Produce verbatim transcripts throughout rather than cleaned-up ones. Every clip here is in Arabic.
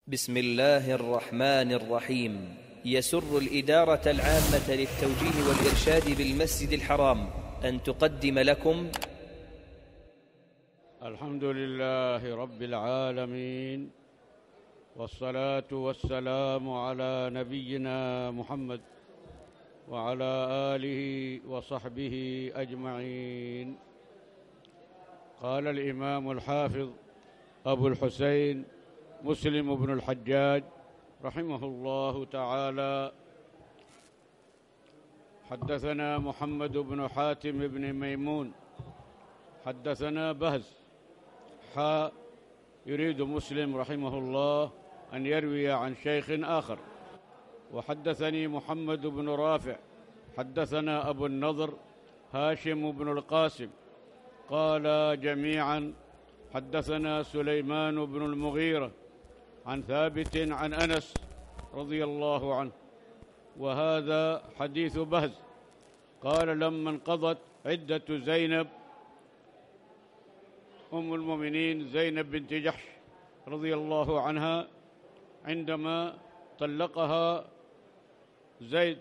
بسم الله الرحمن الرحيم. يسر الإدارة العامة للتوجيه والإرشاد بالمسجد الحرام أن تقدم لكم الحمد لله رب العالمين، والصلاة والسلام على نبينا محمد وعلى آله وصحبه أجمعين. قال الإمام الحافظ أبو الحسين مسلم بن الحجاج رحمه الله تعالى: حدثنا محمد بن حاتم بن ميمون حدثنا بهز حا يريد مسلم رحمه الله أن يروي عن شيخ آخر. وحدثني محمد بن رافع حدثنا أبو النضر هاشم بن القاسم قال جميعا: حدثنا سليمان بن المغيرة عن ثابت عن أنس رضي الله عنه. وهذا حديث بهز. قال: لما انقضت عدة زينب أم المؤمنين زينب بنت جحش رضي الله عنها، عندما طلقها زيد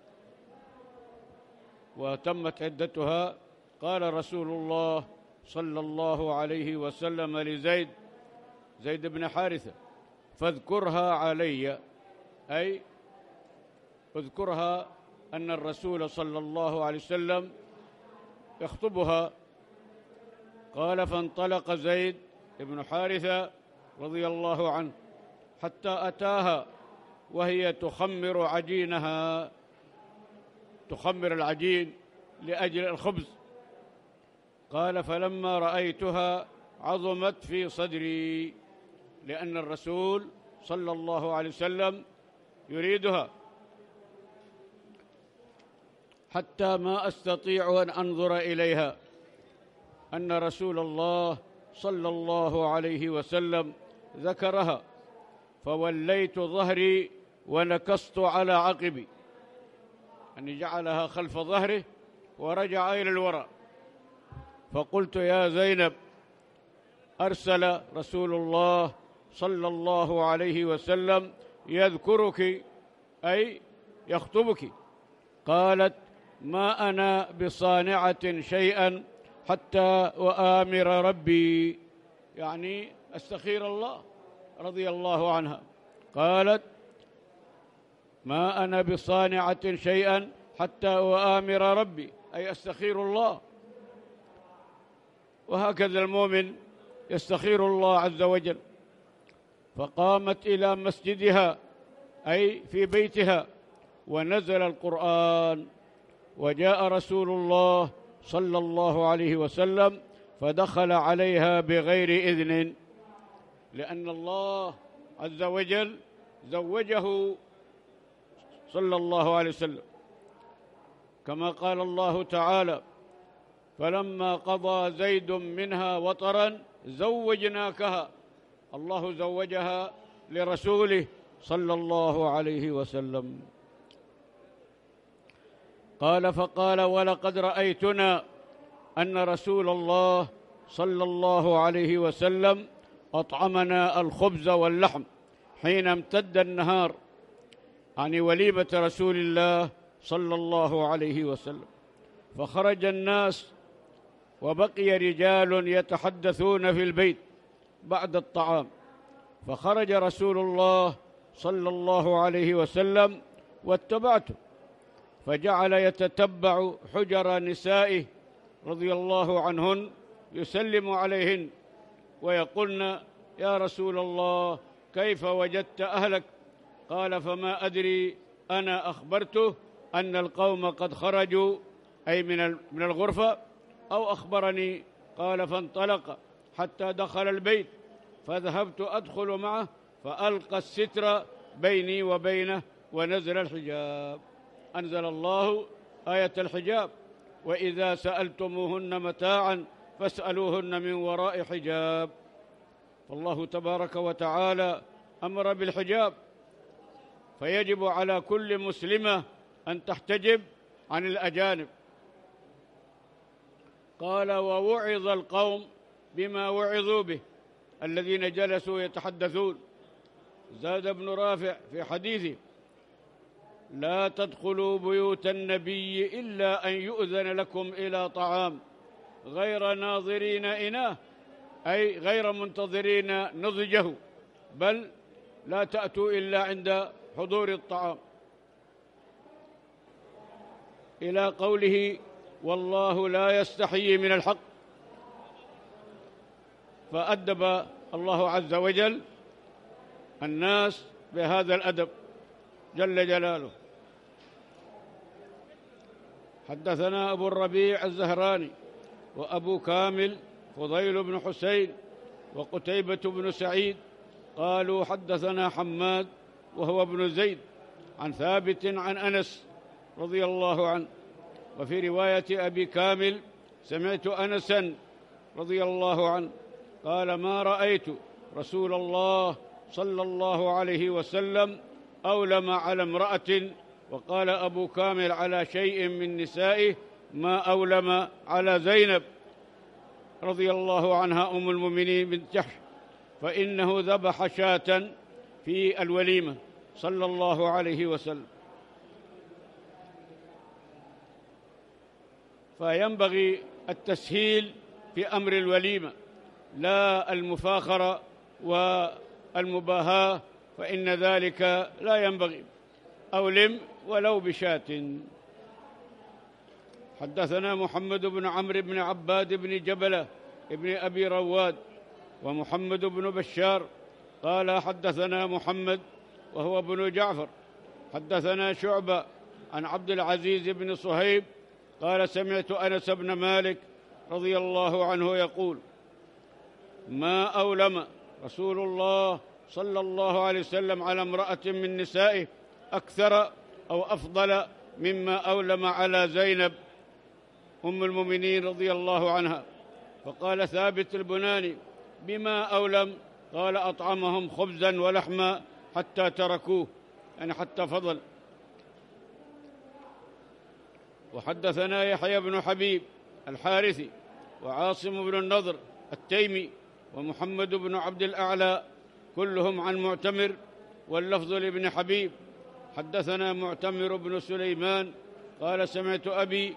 وتمت عدتها، قال رسول الله صلى الله عليه وسلم لزيد زيد بن حارثة: فاذكرها علي، أي اذكرها أن الرسول صلى الله عليه وسلم يخطبها. قال: فانطلق زيد بن حارثة رضي الله عنه حتى أتاها وهي تخمر عجينها، تخمر العجين لأجل الخبز. قال: فلما رأيتها عظمت في صدري، لأن الرسول صلى الله عليه وسلم يريدها، حتى ما أستطيع أن أنظر إليها، أن رسول الله صلى الله عليه وسلم ذكرها. فوليت ظهري ونكصت على عقبي، أن جعلها خلف ظهره ورجع إلى الوراء. فقلت: يا زينب، أرسل رسول الله صلى الله عليه وسلم يذكرك، أي يخطبك. قالت: ما أنا بصانعة شيئا حتى وآمر ربي، يعني أستخير الله رضي الله عنها. قالت: ما أنا بصانعة شيئا حتى وآمر ربي، أي أستخير الله. وهكذا المؤمن يستخير الله عز وجل. فقامت إلى مسجدها، أي في بيتها، ونزل القرآن، وجاء رسول الله صلى الله عليه وسلم فدخل عليها بغير إذن، لأن الله عز وجل زوجه صلى الله عليه وسلم، كما قال الله تعالى: فلما قضى زيد منها وطرا زوجناكها. الله زوجها لرسوله صلى الله عليه وسلم. قال: فقال: ولقد رأيتنا أن رسول الله صلى الله عليه وسلم أطعمنا الخبز واللحم حين امتد النهار، يعني وليمة رسول الله صلى الله عليه وسلم. فخرج الناس وبقي رجال يتحدثون في البيت بعد الطعام، فخرج رسول الله صلى الله عليه وسلم واتبعته، فجعل يتتبع حجر نسائه رضي الله عنهن، يسلم عليهن ويقولن: يا رسول الله، كيف وجدت أهلك؟ قال: فما أدري، أنا أخبرته أن القوم قد خرجوا، أي من من الغرفة، أو أخبرني. قال: فانطلق حتى دخل البيت، فذهبت أدخل معه، فألقى الستر بيني وبينه، ونزل الحجاب. أنزل الله آية الحجاب: وإذا سألتموهن متاعا فاسألوهن من وراء حجاب. فالله تبارك وتعالى أمر بالحجاب، فيجب على كل مسلمة أن تحتجب عن الأجانب. قال: ووعظ القوم بما وعظوا به، الذين جلسوا يتحدثون، زاد ابن رافع في حديثه: لا تدخلوا بيوت النبي إلا أن يؤذن لكم إلى طعام غير ناظرين إناه، أي غير منتظرين نضجه، بل لا تأتوا إلا عند حضور الطعام، إلى قوله: والله لا يستحيي من الحق. فأدب الله عز وجل الناس بهذا الأدب جل جلاله. حدثنا أبو الربيع الزهراني وأبو كامل فضيل بن حسين وقتيبة بن سعيد قالوا حدثنا حماد وهو ابن زيد عن ثابت عن أنس رضي الله عنه. وفي رواية أبي كامل: سمعت أنسا رضي الله عنه قال: ما رأيت رسول الله صلى الله عليه وسلم أولم على امرأة. وقال أبو كامل: على شيء من نسائه ما أولم على زينب رضي الله عنها أم المؤمنين بنت جحش، فإنه ذبح شاة في الوليمة صلى الله عليه وسلم. فينبغي التسهيل في أمر الوليمة، لا المفاخرة والمباهاة، فإن ذلك لا ينبغي. أولم ولو بشاة. حدثنا محمد بن عمرو بن عباد بن جبلة ابن أبي رواد ومحمد بن بشار قال حدثنا محمد وهو ابن جعفر حدثنا شعبة عن عبد العزيز بن صهيب قال: سمعت أنس بن مالك رضي الله عنه يقول: ما أولم رسول الله صلى الله عليه وسلم على امرأة من نسائه أكثر أو أفضل مما أولم على زينب أم المؤمنين رضي الله عنها. فقال ثابت البناني: بما أولم؟ قال: أطعمهم خبزا ولحما حتى تركوه، يعني حتى فضل. وحدثنا يحيى بن حبيب الحارثي وعاصم بن النضر التيمي ومحمد بن عبد الأعلى كلهم عن معتمر، واللفظ لابن حبيب. حدثنا معتمر بن سليمان قال: سمعت أبي.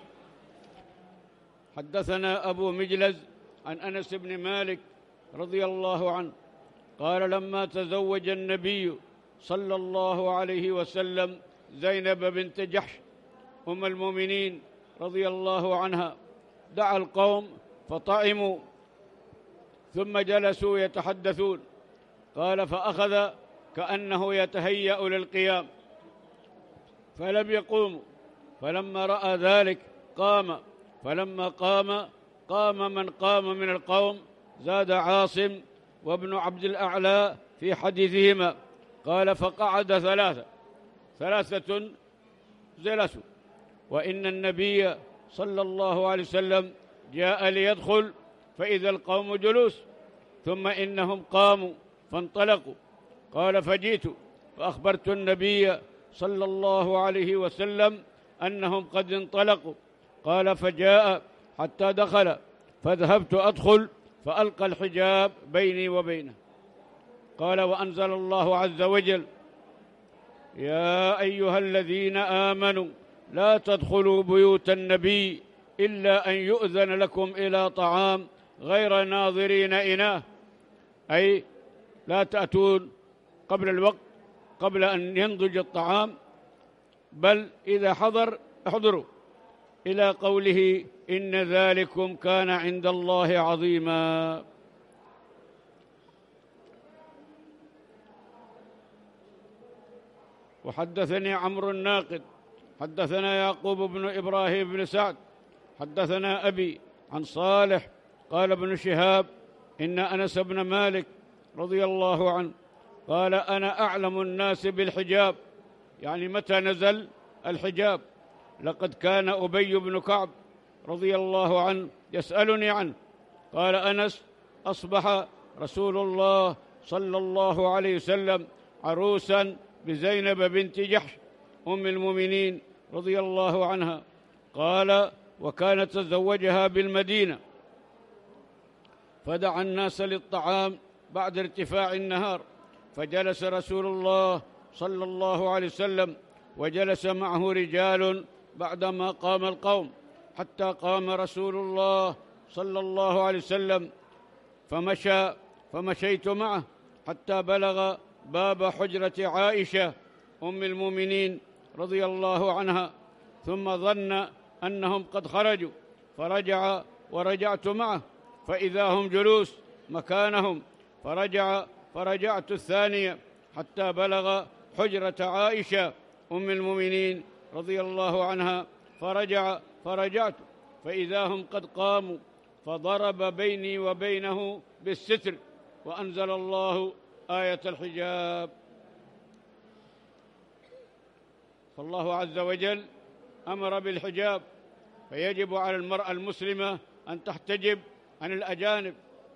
حدثنا أبو مجلز عن أنس بن مالك رضي الله عنه قال: لما تزوج النبي صلى الله عليه وسلم زينب بنت جحش أم المؤمنين رضي الله عنها دعا القوم فطعموا ثم جلسوا يتحدثون. قال: فأخذ كأنه يتهيأ للقيام فلم يقوموا، فلما رأى ذلك قام، فلما قام قام من قام من القوم. زاد عاصم وابن عبد الأعلى في حديثهما قال: فقعد ثلاثة ثلاثة جلسوا، وإن النبي صلى الله عليه وسلم جاء ليدخل فإذا القوم جلوس، ثم إنهم قاموا فانطلقوا. قال: فجئت فأخبرت النبي صلى الله عليه وسلم أنهم قد انطلقوا. قال: فجاء حتى دخل فذهبت أدخل فألقى الحجاب بيني وبينه. قال: وأنزل الله عز وجل: يا أيها الذين آمنوا لا تدخلوا بيوت النبي إلا أن يؤذن لكم إلى طعام غير ناظرين إناه، أي لا تأتون قبل الوقت قبل أن ينضج الطعام، بل إذا حضر احضروا، إلى قوله: إن ذلكم كان عند الله عظيما. وحدثني عمرو الناقد حدثنا يعقوب بن إبراهيم بن سعد حدثنا أبي عن صالح قال ابن شهاب: إن أنس بن مالك رضي الله عنه قال: أنا أعلم الناس بالحجاب، يعني متى نزل الحجاب. لقد كان أبي بن كعب رضي الله عنه يسألني عنه. قال أنس: أصبح رسول الله صلى الله عليه وسلم عروسا بزينب بنت جحش أم المؤمنين رضي الله عنها. قال: وكانت تزوجها بالمدينة، فدعا الناس للطعام بعد ارتفاع النهار، فجلس رسول الله صلى الله عليه وسلم، وجلس معه رجال بعدما قام القوم، حتى قام رسول الله صلى الله عليه وسلم فمشى، فمشيت معه حتى بلغ باب حجرة عائشة أم المؤمنين رضي الله عنها، ثم ظن أنهم قد خرجوا فرجع، ورجعت معه فإذا هم جلوس مكانهم، فرجع فرجعت الثانية حتى بلغ حجرة عائشة أم المؤمنين رضي الله عنها، فرجع فرجعت فإذا هم قد قاموا، فضرب بيني وبينه بالستر، وأنزل الله آية الحجاب. فالله عز وجل أمر بالحجاب، فيجب على المرأة المسلمة أن تحتجب عن الأجانب.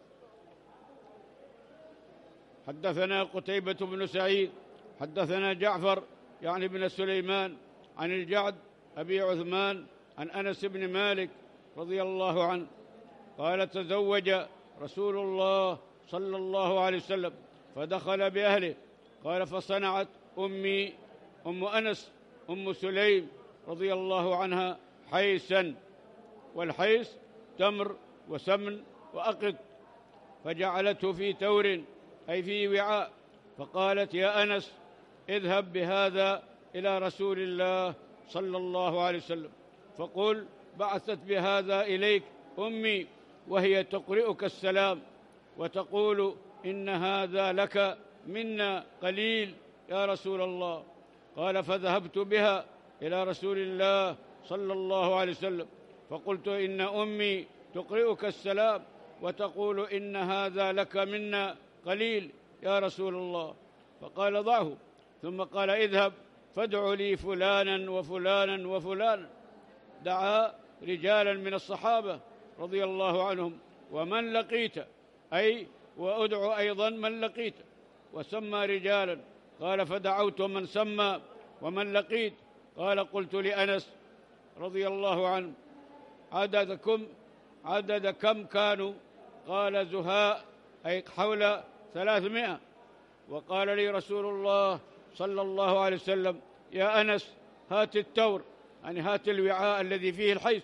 حدثنا قتيبة بن سعيد حدثنا جعفر يعني بن سليمان عن الجعد أبي عثمان عن أنس بن مالك رضي الله عنه قال: تزوج رسول الله صلى الله عليه وسلم فدخل بأهله، قال: فصنعت أمي أم أنس أم سليم رضي الله عنها حيسا، والحيس تمر وسمن وأقط، فجعلته في تور أي في وعاء، فقالت: يا أنس اذهب بهذا إلى رسول الله صلى الله عليه وسلم، فقل: بعثت بهذا إليك أمي وهي تقرئك السلام وتقول إن هذا لك منا قليل يا رسول الله. قال: فذهبت بها إلى رسول الله صلى الله عليه وسلم فقلت: إن أمي تقرئك السلام وتقول إن هذا لك منا قليل يا رسول الله. فقال: ضعه، ثم قال: اذهب فادع لي فلانا وفلانا وفلانا. دعا رجالا من الصحابة رضي الله عنهم ومن لقيت، أي وأدعو أيضا من لقيت، وسمى رجالا. قال: فدعوت من سمى ومن لقيت. قال: قلت لأنس رضي الله عنه: عددكم عدد كم كانوا؟ قال: زهاء، أي حول ثلاثمائة. وقال لي رسول الله صلى الله عليه وسلم: يا أنس هات التور، يعني هات الوعاء الذي فيه الحيث.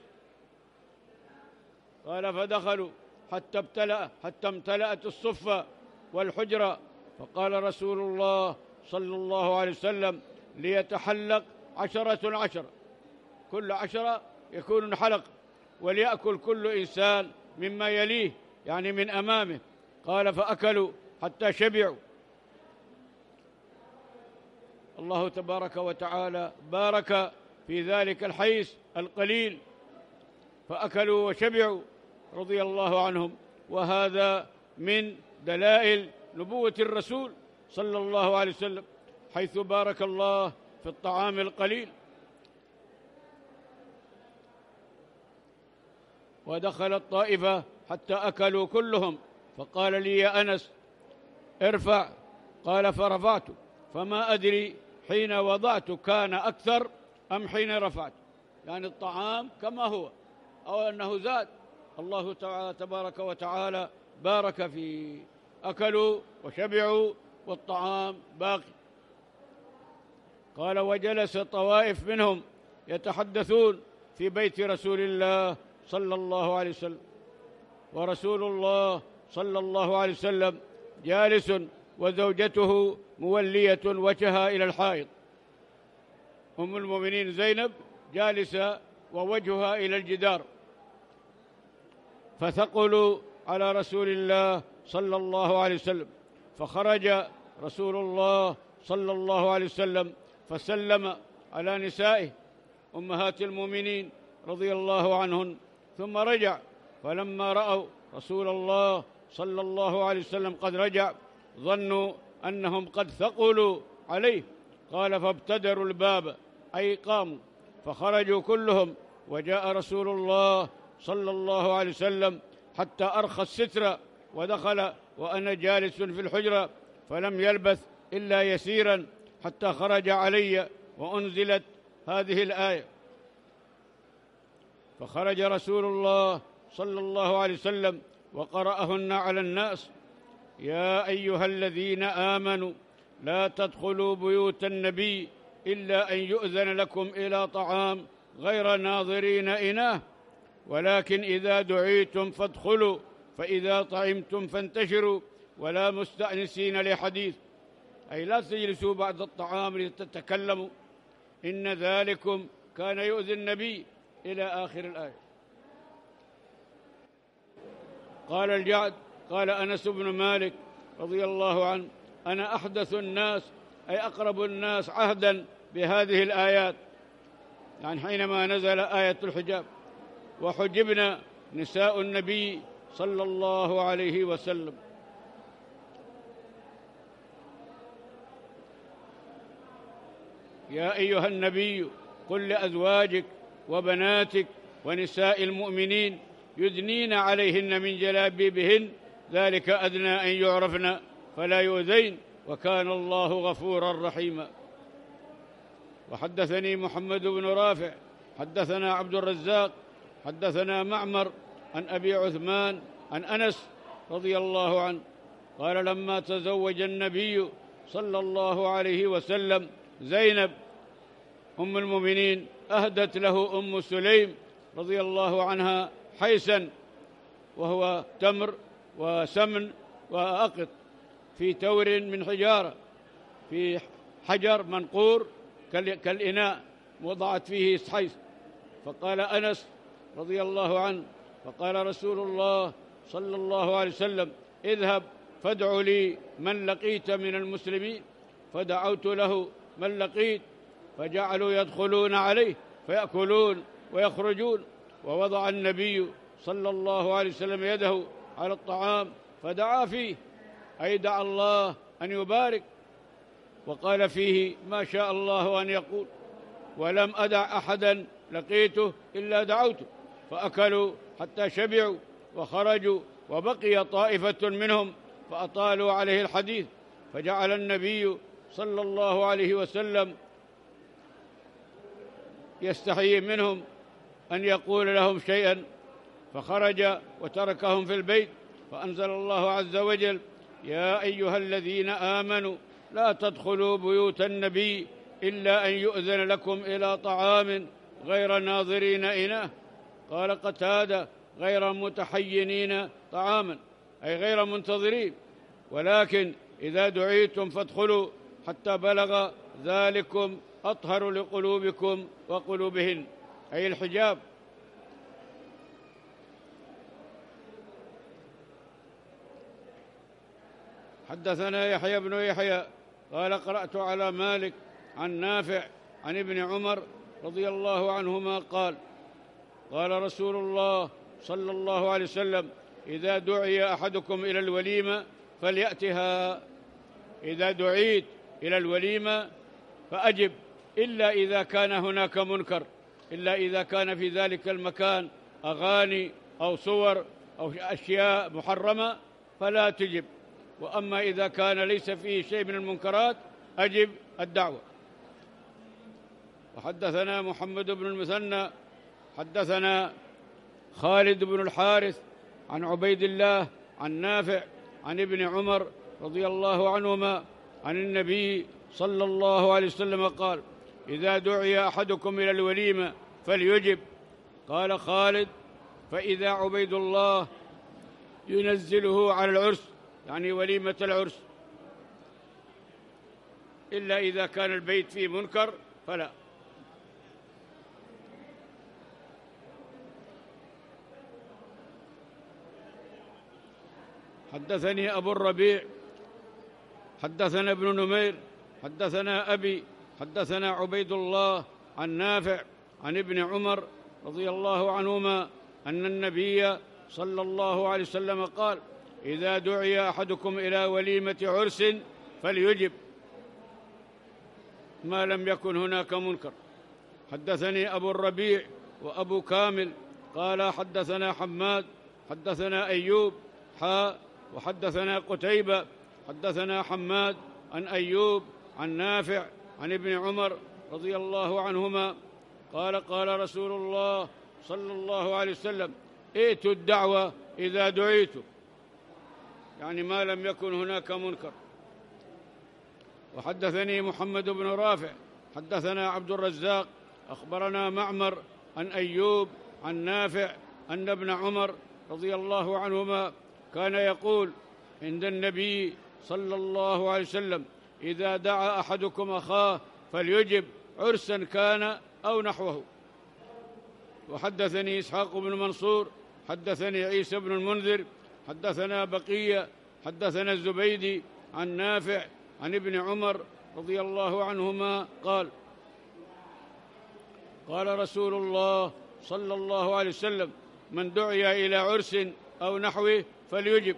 قال: فدخلوا حتى امتلأ حتى امتلأت الصفة والحجرة، فقال رسول الله صلى الله عليه وسلم: ليتحلق عشرة عشرة، كل عشرة يكون حلق، وليأكل كل إنسان مما يليه، يعني من أمامه. قال: فأكلوا حتى شبعوا. الله تبارك وتعالى بارك في ذلك الحيث القليل، فأكلوا وشبعوا رضي الله عنهم. وهذا من دلائل نبوة الرسول صلى الله عليه وسلم، حيث بارك الله في الطعام القليل. ودخل الطائفة حتى أكلوا كلهم، فقال لي: يا أنس ارفع. قال: فرفعت، فما أدري حين وضعت كان أكثر أم حين رفعت، يعني الطعام كما هو أو أنه زاد. الله تعالى تبارك وتعالى بارك فيه، أكلوا وشبعوا والطعام باقي. قال: وجلس طوائف منهم يتحدثون في بيت رسول الله صلى الله عليه وسلم، ورسول الله صلى الله عليه وسلم جالس وزوجته مولية وجهها إلى الحائط. أم المؤمنين زينب جالسة ووجهها إلى الجدار، فثقلوا على رسول الله صلى الله عليه وسلم، فخرج رسول الله صلى الله عليه وسلم فسلم على نسائه أمهات المؤمنين رضي الله عنهن، ثم رجع. فلما رأوا رسول الله صلى الله عليه وسلم قد رجع ظنوا أنهم قد ثقلوا عليه. قال: فابتدروا الباب، أي قاموا، فخرجوا كلهم، وجاء رسول الله صلى الله عليه وسلم حتى أرخى الستر ودخل وأنا جالس في الحجرة، فلم يلبث إلا يسيرا حتى خرج علي وأنزلت هذه الآية. فخرج رسول الله صلى الله عليه وسلم وقرأهن على الناس: يا أيها الذين آمنوا لا تدخلوا بيوت النبي إلا أن يؤذن لكم إلى طعام غير ناظرين إناه ولكن إذا دعيتم فادخلوا فإذا طعمتم فانتشروا ولا مستأنسين لحديث، أي لا تجلسوا بعد الطعام لتتكلموا، إن ذلكم كان يؤذي النبي إلى آخر الآية. قال الجعد قال أنس بن مالك رضي الله عنه: أنا أحدث الناس أي أقرب الناس عهدا بهذه الآيات، يعني حينما نزل آية الحجاب: وحجبنا نساء النبي صلى الله عليه وسلم. يا أيها النبي قل لأزواجك وبناتك ونساء المؤمنين يدنين عليهن من جلابيبهن ذلك أدنى أن يعرفن فلا يؤذين وكان الله غفورا رحيما. وحدثني محمد بن رافع حدثنا عبد الرزاق حدثنا معمر عن أبي عثمان عن أنس رضي الله عنه قال: لما تزوج النبي صلى الله عليه وسلم زينب أم المؤمنين أهدت له أم سليم رضي الله عنها حيسا، وهو تمر وسمن وأقط في تور من حجارة، في حجر منقور كالإناء وضعت فيه حيس. فقال أنس رضي الله عنه: فقال رسول الله صلى الله عليه وسلم: اذهب فادع لي من لقيت من المسلمين. فدعوت له من لقيت، فجعلوا يدخلون عليه فيأكلون ويخرجون، ووضع النبي صلى الله عليه وسلم يده على الطعام فدعا فيه، أي دعا الله أن يبارك، وقال فيه ما شاء الله أن يقول: ولم أدع أحدا لقيته إلا دعوته. فأكلوا حتى شبعوا وخرجوا، وبقي طائفة منهم فأطالوا عليه الحديث، فجعل النبي صلى الله عليه وسلم يستحيي منهم أن يقول لهم شيئا، فخرج وتركهم في البيت. فأنزل الله عز وجل: يا أيها الذين آمنوا لا تدخلوا بيوت النبي إلا أن يؤذن لكم إلى طعام غير ناظرين إناه. قال قتادة: غير متحينين طعاما، أي غير منتظرين، ولكن إذا دعيتم فادخلوا حتى بلغ ذلكم أطهر لقلوبكم وقلوبهن، أي الحجاب. حدثنا يحيى بن يحيى قال: قرأت على مالك عن نافع عن ابن عمر رضي الله عنهما قال: قال رسول الله صلى الله عليه وسلم: إذا دعي أحدكم إلى الوليمة فليأتها. إذا دعيت إلى الوليمة فأجب، إلا إذا كان هناك منكر، إلا إذا كان في ذلك المكان أغاني أو صور أو أشياء محرمة فلا تجب، وأما إذا كان ليس فيه شيء من المنكرات أجب الدعوة. وحدثنا محمد بن المثنى حدثنا خالد بن الحارث عن عبيد الله عن نافع عن ابن عمر رضي الله عنهما عن النبي صلى الله عليه وسلم قال: إذا دعي أحدكم إلى الوليمة فليجب. قال خالد: فإذا عبيد الله ينزله على العرس، يعني وليمة العرس، إلا إذا كان البيت فيه منكر فلا. حدثني أبو الربيع حدثنا ابن نمير حدثنا أبي حدثنا عبيد الله عن نافع عن ابن عمر رضي الله عنهما أن النبي صلى الله عليه وسلم قال: إذا دعي أحدكم إلى وليمة عرس فليجب ما لم يكن هناك منكر. حدثني أبو الربيع وأبو كامل قال: حدثنا حماد حدثنا أيوب حاء وحدثنا قتيبة حدثنا حماد عن أيوب عن نافع عن ابن عمر رضي الله عنهما قال: قال رسول الله صلى الله عليه وسلم: ائتوا الدعوة إذا دعيتم. يعني ما لم يكن هناك منكر. وحدثني محمد بن رافع حدثنا عبد الرزاق أخبرنا معمر عن أيوب عن نافع أن ابن عمر رضي الله عنهما كان يقول عند النبي صلى الله عليه وسلم: إذا دعا أحدكم أخاه فليجب، عرسا كان أو نحوه. وحدثني إسحاق بن منصور حدثني عيسى بن المنذر حدثنا بقية حدثنا الزبيدي عن نافع عن ابن عمر رضي الله عنهما قال: قال رسول الله صلى الله عليه وسلم: من دعي إلى عرس أو نحوه فليجب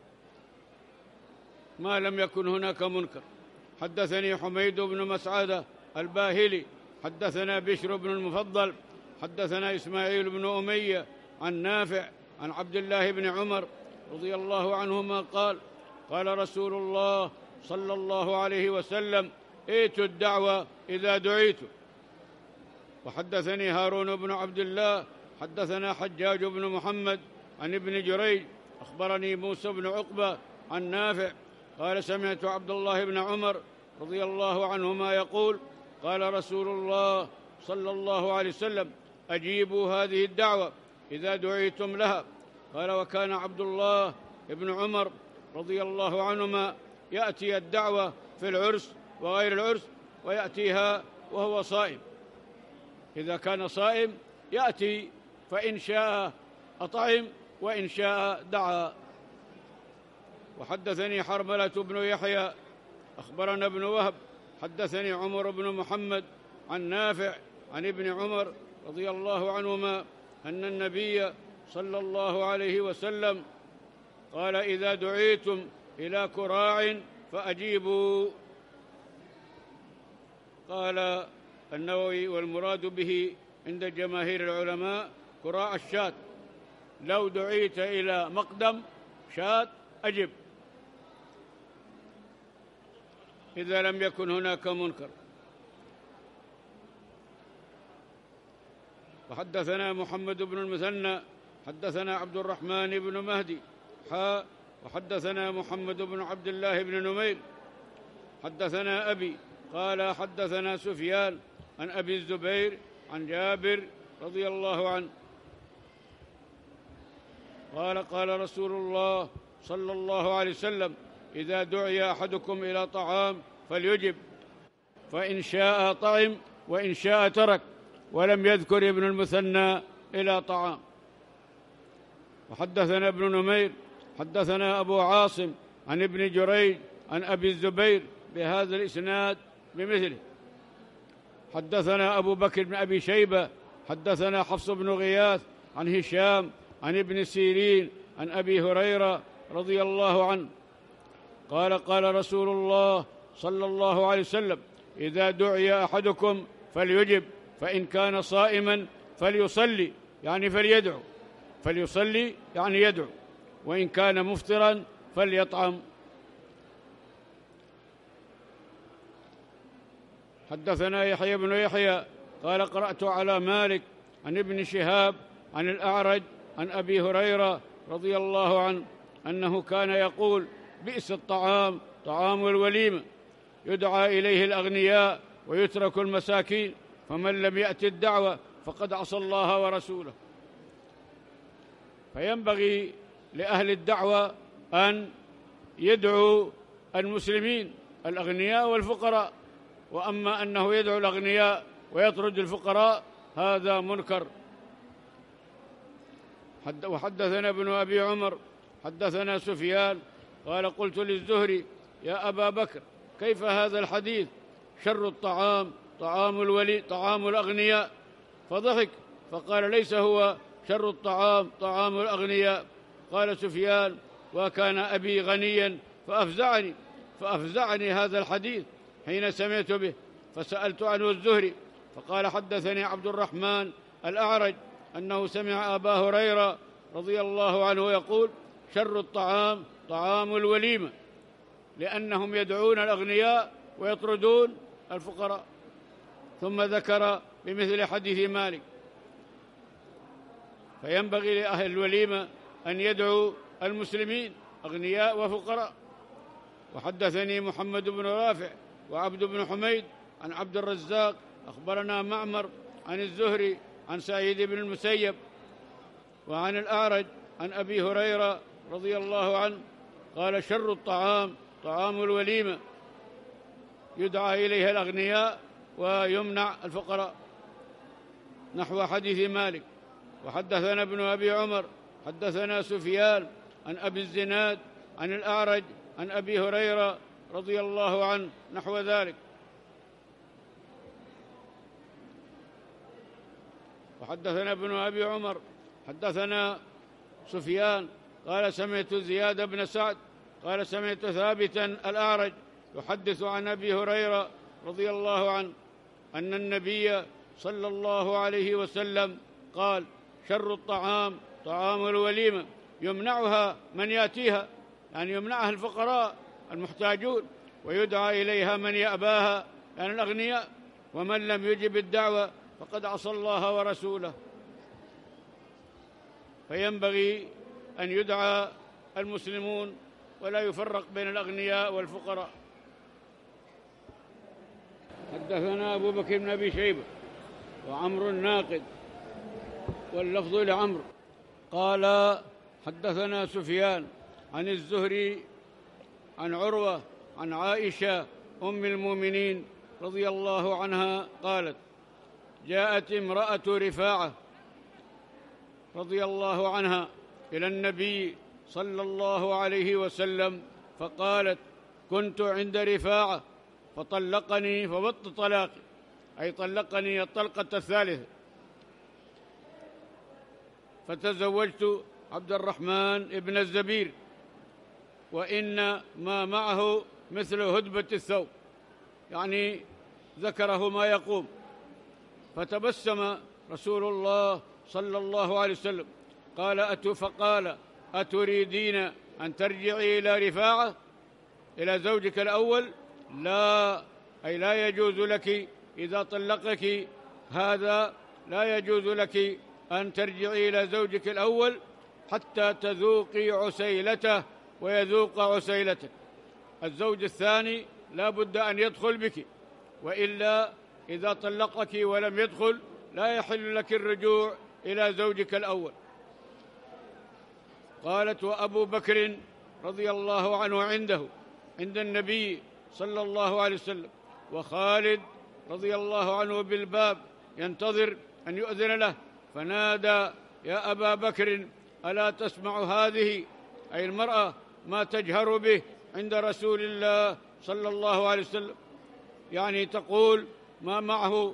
ما لم يكن هناك منكر. حدثني حميد بن مسعدة الباهلي حدثنا بشر بن المفضل حدثنا إسماعيل بن أمية عن نافع عن عبد الله بن عمر رضي الله عنهما قال: قال رسول الله صلى الله عليه وسلم: ائتوا الدعوة إذا دعيتم. وحدثني هارون بن عبد الله حدثنا حجاج بن محمد عن ابن جريج أخبرني موسى بن عقبة عن نافع قال: سمعت عبد الله بن عمر رضي الله عنهما يقول: قال رسول الله صلى الله عليه وسلم: أجيبوا هذه الدعوة إذا دعيتم لها. قال: وكان عبد الله بن عمر رضي الله عنهما يأتي الدعوة في العرس وغير العرس، ويأتيها وهو صائم. إذا كان صائم يأتي، فإن شاء أطعم وإن شاء دعا. وحدثني حرملة بن يحيى أخبرنا ابن وهب حدثني عمر بن محمد عن نافع عن ابن عمر رضي الله عنهما أن النبي صلى الله عليه وسلم قال: إذا دعيتم إلى كراع فأجيبوا. قال النووي: والمراد به عند جماهير العلماء كراع الشاة. لو دعيت إلى مقدم شاة أجب إذا لم يكن هناك منكر. وحدثنا محمد بن المثنى حدثنا عبد الرحمن بن مهدي حاء وحدثنا محمد بن عبد الله بن نمير حدثنا أبي قال: حدثنا سفيان عن أبي الزبير عن جابر رضي الله عنه قال: قال رسول الله صلى الله عليه وسلم: إذا دعي أحدكم إلى طعام فليجب، فإن شاء طعم وإن شاء ترك. ولم يذكر ابن المثنى إلى طعام. وحدثنا ابن نمير حدثنا أبو عاصم عن ابن جريج عن أبي الزبير بهذا الإسناد بمثله. حدثنا أبو بكر بن أبي شيبة حدثنا حفص بن غياث عن هشام عن ابن سيرين عن أبي هريرة رضي الله عنه قال: قال رسول الله صلى الله عليه وسلم: إذا دعي أحدكم فليجب، فإن كان صائما فليصلي يعني فليدعو فليصلي يعني يدعو، وإن كان مفطرا فليطعم. حدثنا يحيى بن يحيى قال: قرأت على مالك عن ابن شهاب عن الأعرج عن أبي هريرة رضي الله عنه أنه كان يقول: بئس الطعام طعام الوليمة، يدعى إليه الأغنياء ويترك المساكين، فمن لم يأت الدعوة فقد عصى الله ورسوله. فينبغي لأهل الدعوة أن يدعوا المسلمين الأغنياء والفقراء، وأما أنه يدعو الأغنياء ويطرد الفقراء هذا منكر. وحدثنا ابن أبي عمر حدثنا سفيان قال: قلت للزهري: يا أبا بكر، كيف هذا الحديث؟ شر الطعام طعام الولي طعام الأغنياء. فضحك فقال: ليس هو شر الطعام طعام الأغنياء. قال سفيان: وكان أبي غنيا فأفزعني فأفزعني هذا الحديث حين سمعت به، فسألت عنه الزهري فقال: حدثني عبد الرحمن الأعرج أنه سمع أبا هريرة رضي الله عنه يقول: شر الطعام طعام الوليمة، لأنهم يدعون الأغنياء ويطردون الفقراء. ثم ذكر بمثل حديث مالك. فينبغي لأهل الوليمة أن يدعوا المسلمين أغنياء وفقراء. وحدثني محمد بن رافع وعبد بن حميد عن عبد الرزاق أخبرنا معمر عن الزهري عن سعيد بن المسيب وعن الأعرج عن أبي هريرة رضي الله عنه قال: شر الطعام طعام الوليمة، يدعى إليها الأغنياء ويمنع الفقراء، نحو حديث مالك. وحدثنا ابن أبي عمر حدثنا سفيان عن أبي الزناد عن الأعرج عن أبي هريرة رضي الله عنه نحو ذلك. وحدثنا ابن أبي عمر حدثنا سفيان قال: سمعت زياد بن سعد قال: سمعت ثابتا الأعرج يحدث عن أبي هريرة رضي الله عنه أن النبي صلى الله عليه وسلم قال: شر الطعام طعام الوليمة، يمنعها من يأتيها، يعني يمنعها الفقراء المحتاجون، ويدعى إليها من يأباها، يعني الأغنياء، ومن لم يجب الدعوة فقد عصى الله ورسوله. فينبغي أن يدعى المسلمون ولا يفرق بين الأغنياء والفقراء. حدثنا أبو بكر بن أبي شيبة وعمرو الناقد واللفظ لعمرو قال: حدثنا سفيان عن الزهري عن عروة عن عائشة أم المؤمنين رضي الله عنها قالت: جاءت امرأة رفاعة رضي الله عنها إلى النبي صلى الله عليه وسلم فقالت: كنت عند رفاعة فطلقني فبط طلاقي، أي طلقني الطلقة الثالثة، فتزوجت عبد الرحمن ابن الزبير وإن ما معه مثل هدبة الثوب، يعني ذكره ما يقوم. فتبسم رسول الله صلى الله عليه وسلم قال: أتو فقال: أتريدين أن ترجعي إلى رفاعة، إلى زوجك الأول؟ لا، أي لا يجوز لك إذا طلقك هذا، لا يجوز لك أن ترجعي إلى زوجك الأول حتى تذوقي عسيلته ويذوق عسيلتك. الزوج الثاني لا بد أن يدخل بك، وإلا إذا طلقك ولم يدخل لا يحل لك الرجوع إلى زوجك الأول. قالت: وأبو بكر رضي الله عنه عنده عند النبي صلى الله عليه وسلم، وخالد رضي الله عنه بالباب ينتظر أن يؤذن له، فنادى: يا أبا بكر ألا تسمع هذه، أي المرأة، ما تجهر به عند رسول الله صلى الله عليه وسلم، يعني تقول ما معه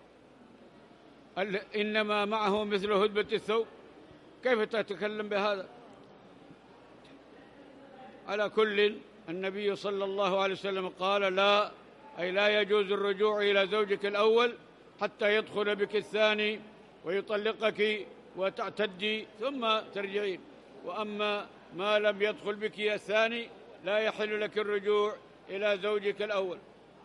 إنما معه مثل هدبة الثوب، كيف تتكلم بهذا؟ على كل، النبي صلى الله عليه وسلم قال: لا، أي لا يجوز الرجوع إلى زوجك الأول حتى يدخل بك الثاني ويطلقك وتعتدي ثم ترجعين، وأما ما لم يدخل بك الثاني لا يحل لك الرجوع إلى زوجك الأول.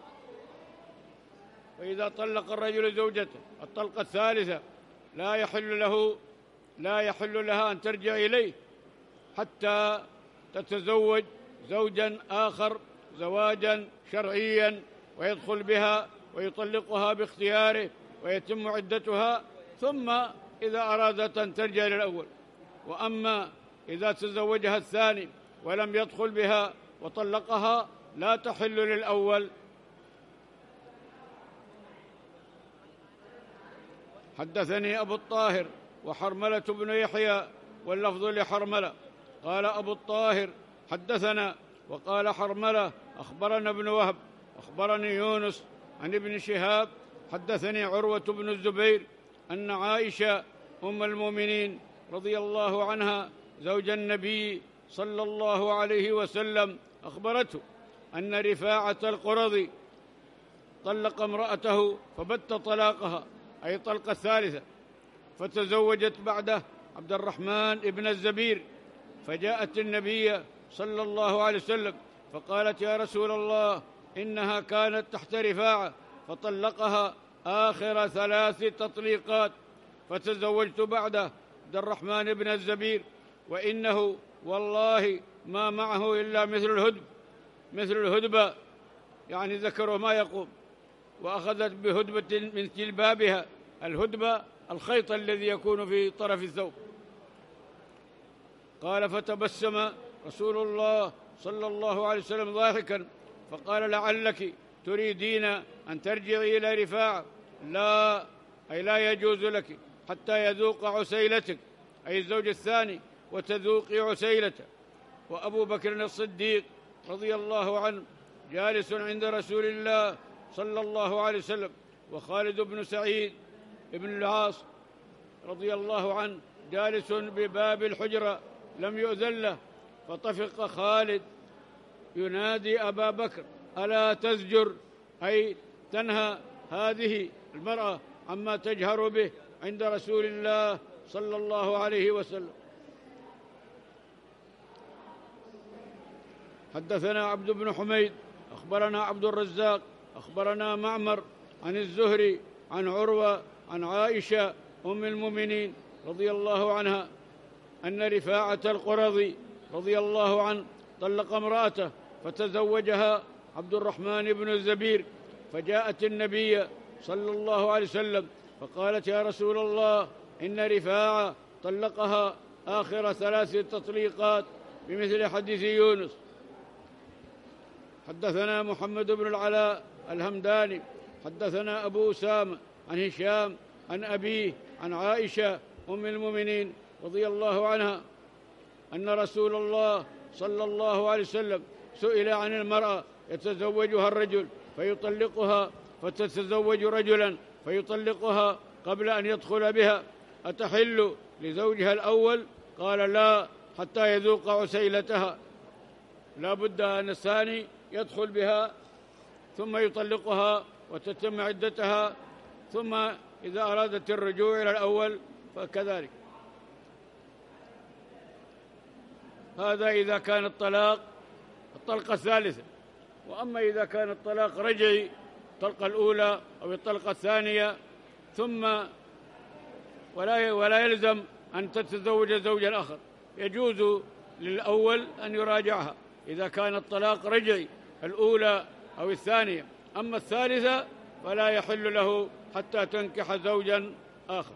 وإذا طلق الرجل زوجته الطلقة الثالثة لا يحل له لا يحل لها أن ترجع إليه حتى تتزوج زوجا آخر زواجا شرعيا ويدخل بها ويطلقها باختياره ويتم عدتها، ثم إذا أرادت أن ترجع للأول. وأما إذا تزوجها الثاني ولم يدخل بها وطلقها لا تحل للأول. حدثني أبو الطاهر وحرملة بن يحيى واللفظ لحرملة قال أبو الطاهر: حدثنا، وقال حرملة: أخبرنا ابن وهب أخبرني يونس عن ابن شهاب حدثني عروة بن الزبير أن عائشة أم المؤمنين رضي الله عنها زوج النبي صلى الله عليه وسلم أخبرته أن رفاعة القرظي طلق امرأته فبت طلاقها، أي طلقة الثالثة، فتزوجت بعده عبد الرحمن بن الزبير، فجاءت النبي صلى الله عليه وسلم فقالت: يا رسول الله، إنها كانت تحت رفاعة فطلقها آخر ثلاث تطليقات، فتزوجت بعده عبد الرحمن بن الزبير، وإنه والله ما معه إلا مثل الهدب مثل الهدبة، يعني ذكره ما يقوم، وأخذت بهدبة من جلبابها. الهدبة الخيط الذي يكون في طرف الثوب. قال: فتبسم رسول الله صلى الله عليه وسلم ضاحكا فقال: لعلك تريدين أن ترجعي إلى رفاعة. لا، أي لا يجوز لك حتى يذوق عسيلتك، أي الزوج الثاني، وتذوقي عسيلته. وأبو بكر الصديق رضي الله عنه جالس عند رسول الله صلى الله عليه وسلم، وخالد بن سعيد بن العاص رضي الله عنه جالس بباب الحجرة لم يؤذن له، فطفق خالد ينادي أبا بكر: ألا تزجر، أي تنهى هذه المرأة عما تجهر به عند رسول الله صلى الله عليه وسلم. حدثنا عبد بن حميد أخبرنا عبد الرزاق أخبرنا معمر عن الزهري عن عروة عن عائشة أم المؤمنين رضي الله عنها أن رفاعة القرظي رضي الله عنه طلق امرأته فتزوجها عبد الرحمن بن الزبير، فجاءت النبي صلى الله عليه وسلم فقالت: يا رسول الله، إن رفاعة طلقها آخر ثلاث تطليقات بمثل حديث يونس. حدثنا محمد بن العلاء الهمداني حدثنا أبو أسامة عن هشام عن أبيه عن عائشة أم المؤمنين رضي الله عنها أن رسول الله صلى الله عليه وسلم سئل عن المرأة يتزوجها الرجل فيطلقها فتتزوج رجلا فيطلقها قبل أن يدخل بها، أتحل لزوجها الأول؟ قال: لا، حتى يذوق عسيلتها. لا بد أن الثاني يدخل بها ثم يطلقها وتتم عدتها، ثم إذا أرادت الرجوع إلى الأول فكذلك. هذا إذا كان الطلاق الطلقة الثالثة. وأما إذا كان الطلاق رجعي، الطلقة الأولى أو الطلقة الثانية، ثم ولا ولا يلزم أن تتزوج زوجا آخر، يجوز للأول أن يراجعها إذا كان الطلاق رجعي الأولى أو الثانية. أما الثالثة فلا يحل له حتى تنكح زوجا آخر.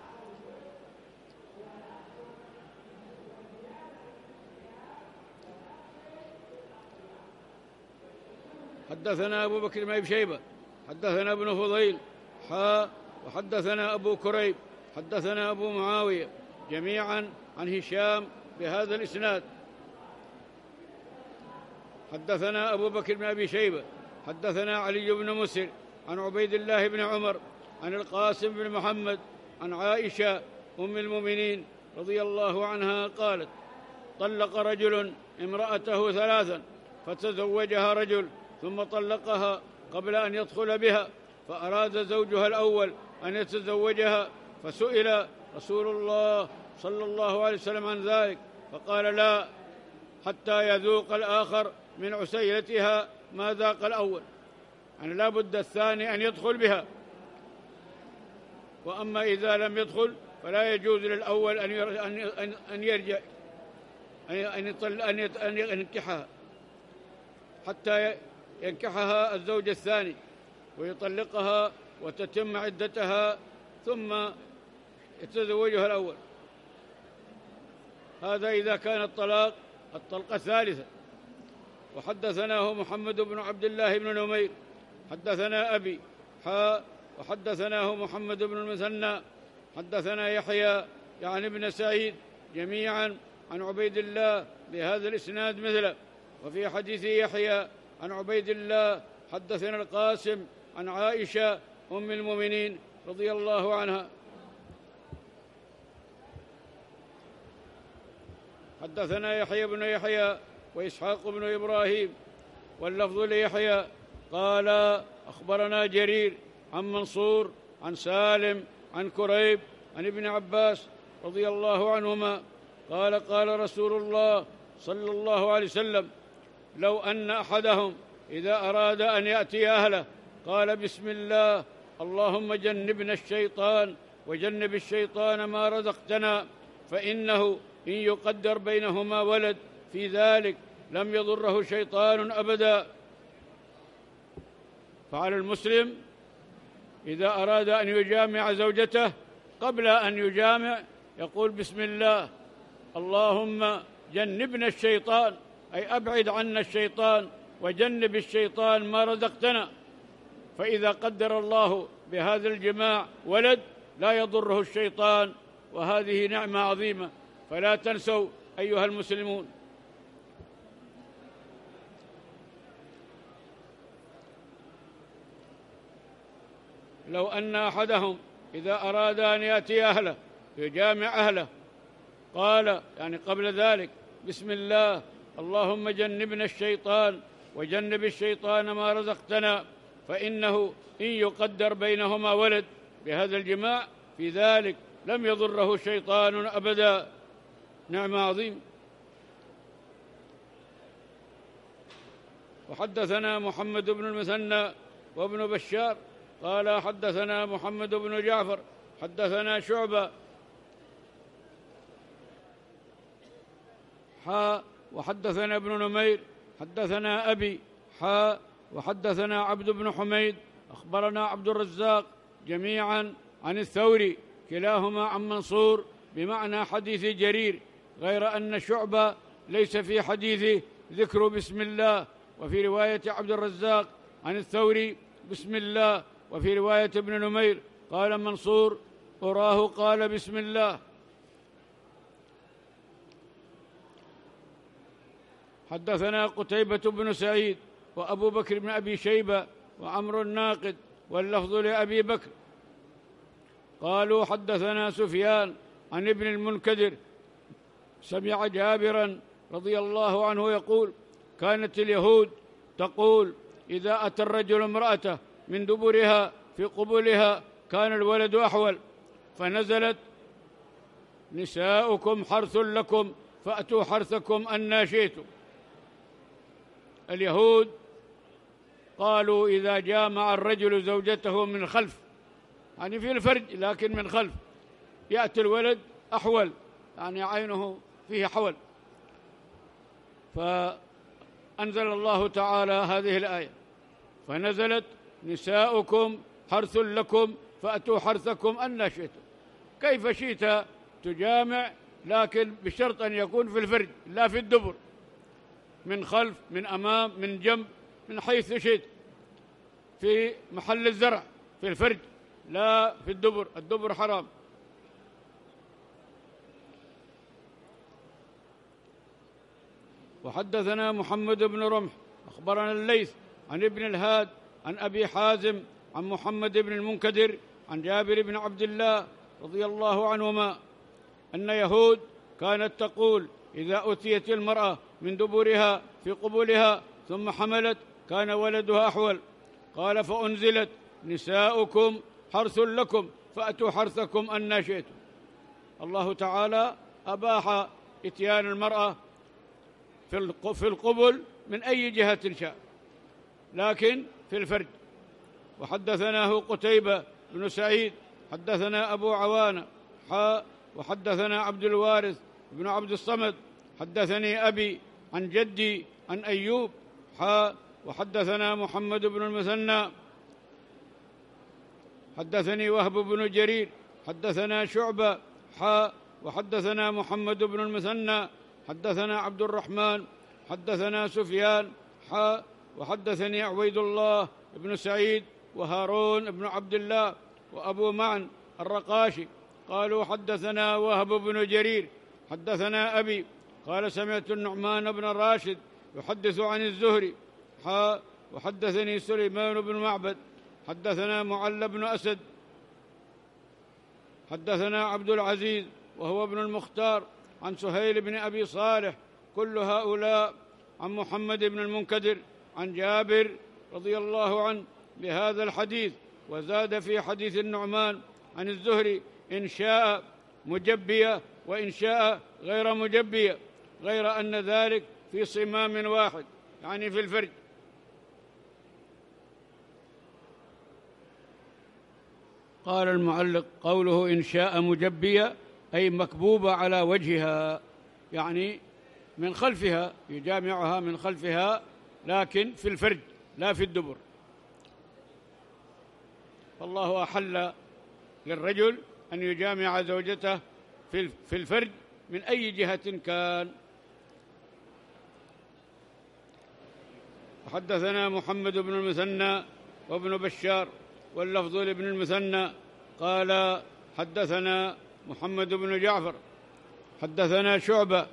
حدثنا أبو بكر بن أبي شيبة حدثنا ابن فضيل حا وحدثنا أبو كريب حدثنا أبو معاوية جميعا عن هشام بهذا الإسناد. حدثنا أبو بكر بن أبي شيبة حدثنا علي بن مسر عن عبيد الله بن عمر عن القاسم بن محمد عن عائشة أم المؤمنين رضي الله عنها قالت: طلق رجل امرأته ثلاثا فتزوجها رجل ثم طلقها قبل أن يدخل بها، فأراد زوجها الأول أن يتزوجها، فسئل رسول الله صلى الله عليه وسلم عن ذلك فقال: لا، حتى يذوق الآخر من عسيلتها ما ذاق الأول، يعني لا بد الثاني أن يدخل بها. وأما إذا لم يدخل فلا يجوز للأول أن يرجع أن ينكحها حتى ينكحها الزوج الثاني ويطلقها وتتم عدتها ثم يتزوجها الأول. هذا إذا كان الطلاق الطلقة الثالثة. وحدثناه محمد بن عبد الله بن نمير حدثنا أبي حاء وحدثناه محمد بن المثنى حدثنا يحيى يعني ابن سعيد جميعا عن عبيد الله بهذا الإسناد مثله. وفي حديث يحيى عن عبيد الله حدثنا القاسم عن عائشة أم المؤمنين رضي الله عنها. حدثنا يحيى بن يحيى وإسحاق بن إبراهيم واللفظ ليحيى قال: أخبرنا جرير عن منصور عن سالم عن كريب عن ابن عباس رضي الله عنهما قال: قال رسول الله صلى الله عليه وسلم: لو أن أحدهم إذا أراد أن يأتي أهله قال: بسم الله، اللهم جنبنا الشيطان وجنب الشيطان ما رزقتنا، فإنه إن يقدر بينهما ولد في ذلك لم يضره شيطان أبدا. فعلى المسلم إذا أراد أن يجامع زوجته قبل أن يجامع يقول بسم الله، اللهم جنبنا الشيطان، أي أبعد عنا الشيطان وجنب الشيطان ما رزقتنا. فإذا قدر الله بهذا الجماع ولد لا يضره الشيطان، وهذه نعمة عظيمة. فلا تنسوا أيها المسلمون. لو أن أحدهم إذا أراد أن يأتي أهله يجامع أهله قال يعني قبل ذلك بسم الله، اللهم جنبنا الشيطان وجنب الشيطان ما رزقتنا، فإنه إن يقدر بينهما ولد بهذا الجماع في ذلك لم يضره شيطان أبدا. نعمة عظيم. وحدثنا محمد بن المثنى وابن بشار قال حدثنا محمد بن جعفر حدثنا شعبة حاء وحدثنا ابن نمير حدثنا أبي حاء وحدثنا عبد بن حميد أخبرنا عبد الرزاق جميعا عن الثوري كلاهما عن منصور بمعنى حديث جرير، غير أن شعبة ليس في حديثه ذكر بسم الله، وفي رواية عبد الرزاق عن الثوري بسم الله، وفي رواية ابن نمير قال منصور أراه قال بسم الله. حدثنا قتيبة بن سعيد وأبو بكر بن أبي شيبة وعمر الناقد واللفظ لأبي بكر قالوا حدثنا سفيان عن ابن المنكدر سمع جابرا رضي الله عنه يقول كانت اليهود تقول إذا أتى الرجل امرأته من دبرها في قبلها كان الولد أحول، فنزلت نساؤكم حرث لكم فأتوا حرثكم أنى شئتم. اليهود قالوا إذا جامع الرجل زوجته من خلف، يعني في الفرج لكن من خلف، يأتي الولد أحول، يعني عينه فيه حول. فأنزل الله تعالى هذه الآية فنزلت نساؤكم حرث لكم فأتوا حرثكم أنى شئتم. كيف شئت تجامع، لكن بشرط أن يكون في الفرج لا في الدبر، من خلف من أمام من جنب من حيث شئت، في محل الزرع في الفرج لا في الدبر، الدبر حرام. وحدثنا محمد بن رمح أخبرنا الليث عن ابن الهاد عن أبي حازم عن محمد بن المنكدر عن جابر بن عبد الله رضي الله عنهما أن يهود كانت تقول إذا أتيت المرأة من دبرها في قبولها ثم حملت كان ولدها أحول. قال فأنزلت نساؤكم حرث لكم فأتوا حرثكم أنى شئتم. الله تعالى أباح إتيان المرأة في القبل من أي جهة شاء، لكن في الفرج. وحدثناه قتيبة بن سعيد حدثنا أبو عوانة حاء وحدثنا عبد الوارث بن عبد الصمد حدثني أبي عن جدي عن أيوب حاء وحدثنا محمد بن المثنى حدثني وهب بن جرير حدثنا شعبة حاء وحدثنا محمد بن المثنى حدثنا عبد الرحمن حدثنا سفيان حاء وحدثني عبيد الله بن سعيد وهارون بن عبد الله وأبو معن الرقاشي قالوا حدثنا وهب بن جرير حدثنا أبي قال سمعت النعمان بن راشد يحدث عن الزهري حاء وحدثني سليمان بن معبد حدثنا معل بن أسد حدثنا عبد العزيز وهو ابن المختار عن سهيل بن أبي صالح كل هؤلاء عن محمد بن المنكدر عن جابر رضي الله عنه بهذا الحديث. وزاد في حديث النعمان عن الزهري إن شاء مجبية وإن شاء غير مجبية، غير أن ذلك في صمام واحد يعني في الفرج. قال المعلق قوله إن شاء مجبية أي مكبوبة على وجهها، يعني من خلفها، يجامعها من خلفها، لكن في الفرج لا في الدبر. فالله أحل للرجل أن يجامع زوجته في الفرج من أي جهة كان. حدثنا محمد بن المثنى وابن بشار واللفظ لابن المثنى قال حدثنا محمد بن جعفر حدثنا شعبة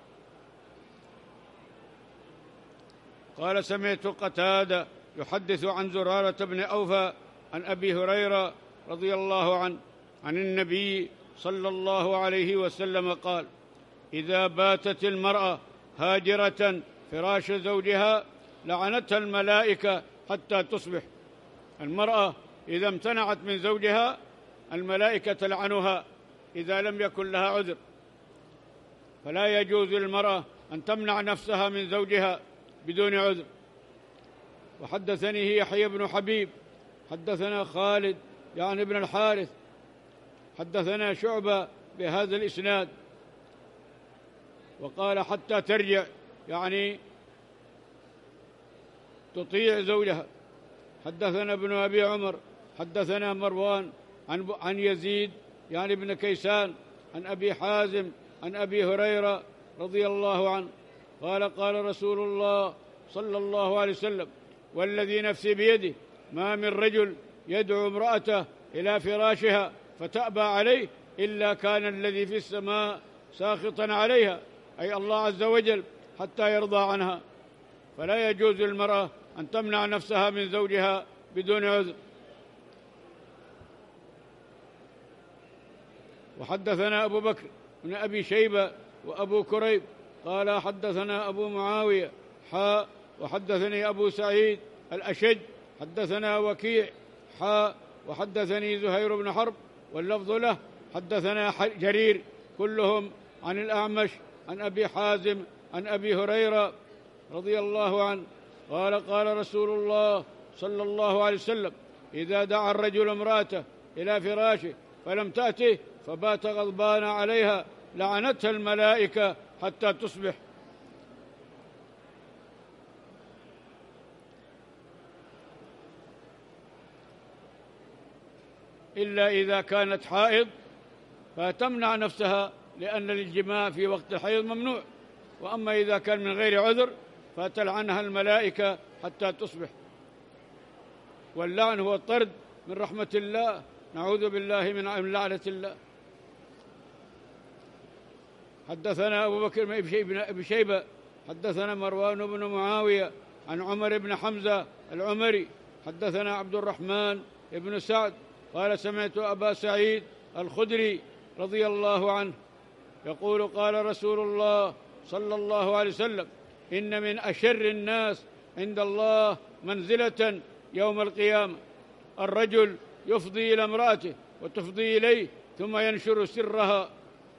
قال سمعت قتادة يحدث عن زرارة بن أوفى عن أبي هريرة رضي الله عنه عن النبي صلى الله عليه وسلم قال: إذا باتت المرأة هاجرة فراش زوجها لعنتها الملائكة حتى تصبح. المرأة إذا امتنعت من زوجها الملائكة تلعنها إذا لم يكن لها عذر، فلا يجوز للمرأة أن تمنع نفسها من زوجها بدون عذر. وحدثني يحيى بن حبيب حدثنا خالد يعني ابن الحارث حدثنا شعبة بهذا الإسناد، وقال حتى ترجع، يعني تطيع زوجها. حدثنا ابن أبي عمر حدثنا مروان عن عن يزيد يعني ابن كيسان عن أبي حازم عن أبي هريرة رضي الله عنه قال: قال رسول الله صلى الله عليه وسلم: والذي نفسي بيده ما من رجل يدعو امرأته إلى فراشها فتأبى عليه إلا كان الذي في السماء ساخطا عليها، أي الله عز وجل، حتى يرضى عنها. فلا يجوز للمرأة أن تمنع نفسها من زوجها بدون عذر. وحدثنا أبو بكر بن أبي شيبة وأبو كريب قال حدثنا أبو معاوية حاء وحدثني أبو سعيد الأشج حدثنا وكيع حاء وحدثني زهير بن حرب واللفظ له حدثنا جرير كلهم عن الأعمش عن أبي حازم عن أبي هريرة رضي الله عنه قال: قال رسول الله صلى الله عليه وسلم: إذا دعا الرجل امرأته إلى فراشه فلم تأته فبات غضبان عليها لعنتها الملائكة حتى تصبح. إلا إذا كانت حائض فتمنع نفسها، لأن الجماع في وقت الحيض ممنوع. وأما إذا كان من غير عذر فتلعنها الملائكة حتى تصبح. واللعن هو الطرد من رحمة الله، نعوذ بالله من لعنة الله. حدثنا أبو بكر بن أبي شيبة حدثنا مروان بن معاوية عن عمر بن حمزة العمري حدثنا عبد الرحمن بن سعد قال: سمعت أبا سعيد الخدري رضي الله عنه يقول: قال رسول الله صلى الله عليه وسلم: إن من أشر الناس عند الله منزلة يوم القيامة الرجل يفضي إلى امرأته وتفضي إليه ثم ينشر سرها.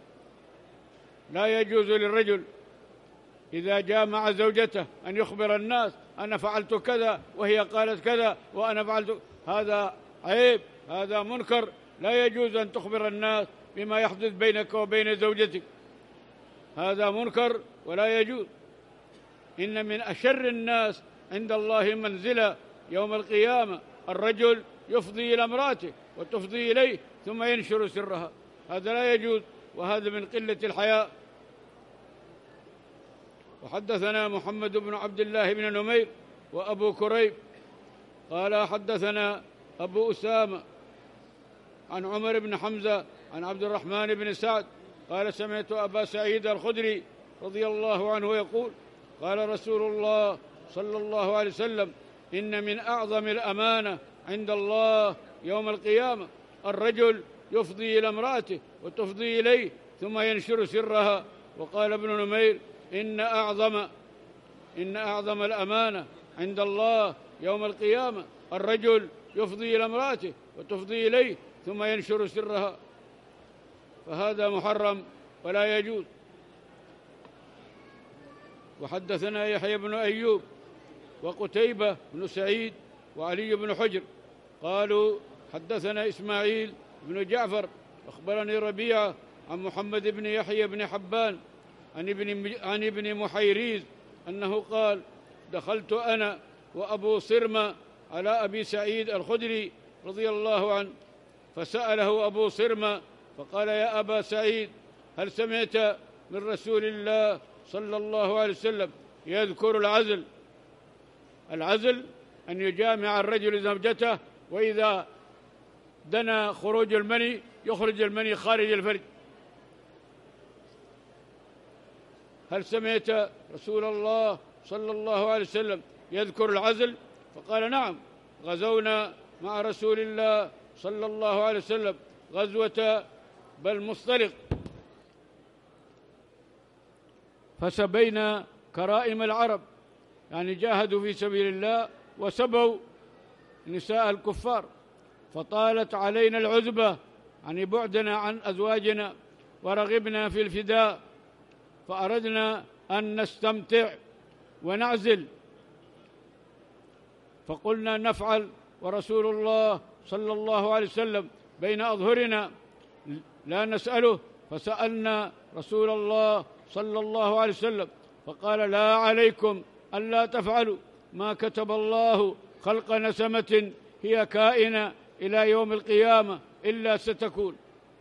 لا يجوز للرجل إذا جامع زوجته أن يخبر الناس: أنا فعلت كذا وهي قالت كذا وأنا فعلت. هذا عيب، هذا منكر. لا يجوز أن تخبر الناس بما يحدث بينك وبين زوجتك، هذا منكر ولا يجوز. إن من أشر الناس عند الله منزلة يوم القيامة الرجل يفضي إلى امرأته وتفضي إليه ثم ينشر سرها، هذا لا يجوز، وهذا من قلة الحياء. وحدثنا محمد بن عبد الله بن نمير وأبو كريب قال حدثنا أبو أسامة عن عمر بن حمزة عن عبد الرحمن بن سعد قال: سمعت أبا سعيد الخدري رضي الله عنه يقول: قال رسول الله صلى الله عليه وسلم: إن من أعظم الأمانة عند الله يوم القيامة الرجل يفضي إلى امرأته وتفضي إليه ثم ينشر سرها. وقال ابن نمير: إن أعظم إن أعظم الأمانة عند الله يوم القيامة الرجل يفضي إلى امرأته وتفضي إليه ثم ينشر سرها، فهذا محرم ولا يجوز. وحدثنا يحيى بن أيوب وقتيبة بن سعيد وعلي بن حجر قالوا: حدثنا إسماعيل بن جعفر أخبرني ربيعة عن محمد بن يحيى بن حبان عن ابن, عن ابن محيريز أنه قال: دخلت أنا وأبو صرمة على أبي سعيد الخدري رضي الله عنه، فسأله أبو صرمة فقال: يا أبا سعيد، هل سمعت من رسول الله صلى الله عليه وسلم يذكر العزل؟ العزل أن يجامع الرجل زوجته، وإذا دنا خروج المني يخرج المني خارج الفرج. هل سمعت رسول الله صلى الله عليه وسلم يذكر العزل؟ فقال: نعم، غزونا مع رسول الله صلى الله عليه وسلم غزوة بالمصطلق، فسبينا كرائم العرب، يعني جاهدوا في سبيل الله وسبوا نساء الكفار، فطالت علينا العزبة، يعني بعدنا عن أزواجنا، ورغبنا في الفداء، فأردنا أن نستمتع ونعزل، فقلنا نفعل، ورسول الله صلى الله عليه وسلم بين أظهرنا لا نسأله، فسألنا رسول الله صلى الله عليه وسلم فقال: لا عليكم ألا تفعلوا ما كتب الله خلق نسمة هي كائنة إلى يوم القيامة إلا ستكون.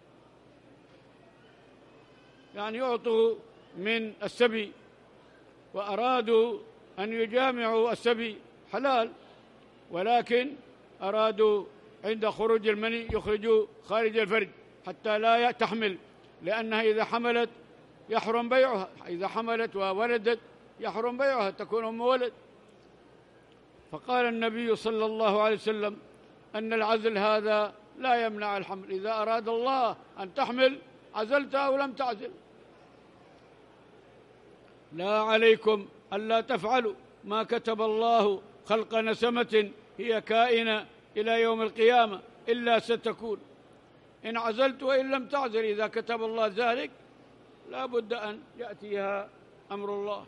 يعني يعطوا من السبي، وأرادوا أن يجامعوا السبي حلال، ولكن أرادوا عند خروج المني يخرجوا خارج الفرج حتى لا تحمل، لأنها إذا حملت يحرم بيعها، إذا حملت وولدت يحرم بيعها، تكون أم ولد. فقال النبي صلى الله عليه وسلم أن العزل هذا لا يمنع الحمل، إذا أراد الله أن تحمل عزلت أو لم تعزل. لا عليكم ألا تفعلوا ما كتب الله خلق نسمة هي كائنة إلى يوم القيامة إلا ستكون. إن عزلت وإن لم تعزل، إذا كتب الله ذلك لا بد أن يأتيها أمر الله.